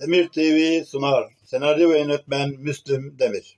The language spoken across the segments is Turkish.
Demir TV sunar. Senaryo ve yönetmen Müslüm Demir.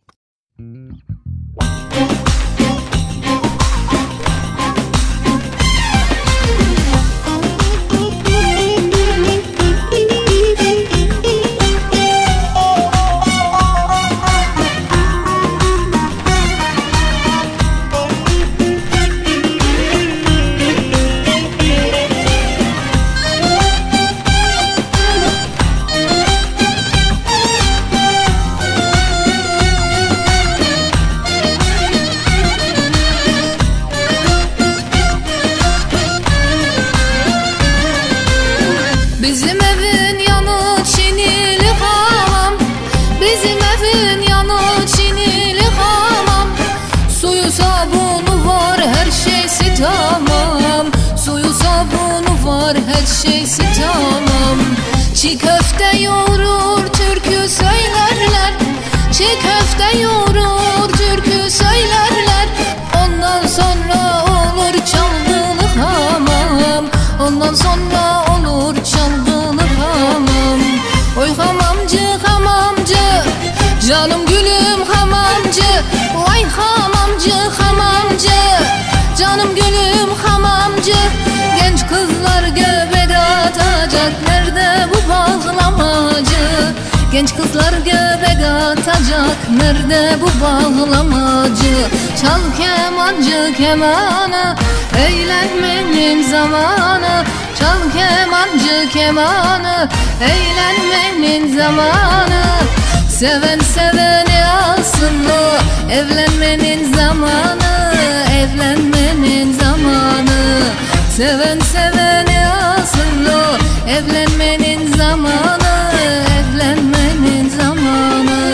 Bizim evin yanı çinili hamam, bizim evin yanı çinili hamam. Suyu sabunu var, her şeysi tamam. Suyu sabunu var, her şeysi tamam. Çiğ köfte yoğurur, türkü söylerler. Çiğ köfte yoğurur, türkü söylerler. Ondan sonra olur çalgılı hamam. Ondan sonra olur çalgılı hamam. Oy hamamcı hamamcı, canım gülüm hamamcı. Vay hamamcı hamamcı, canım gülüm hamamcı. Genç kızlar göbek atacak, nerede bu bağlamacı? Genç kızlar göbek atacak, nerede bu bağlamacı? Çal kemancı kemanı, eğlenmenin zamanı. Çal kemancı kemanı, eğlenmenin zamanı. Seven seveni alsın o, evlenmenin zamanı. Evlenmenin zamanı. Seven seveni alsın o, evlenmenin zamanı. Evlenmenin zamanı.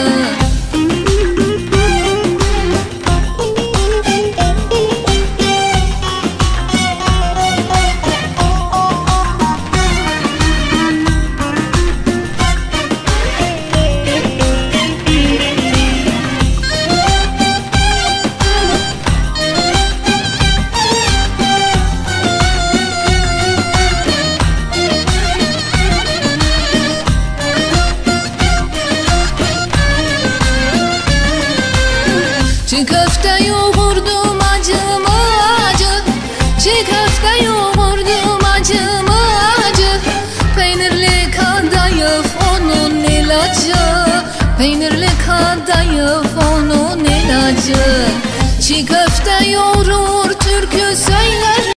Çiğ köfte yoğurdum acım acı. Çiğ köfte yoğurdum acım acı. Peynirli kadayıf onun ilacı. Peynirli kadayıf onun ilacı. Çiğ köfte yoğurur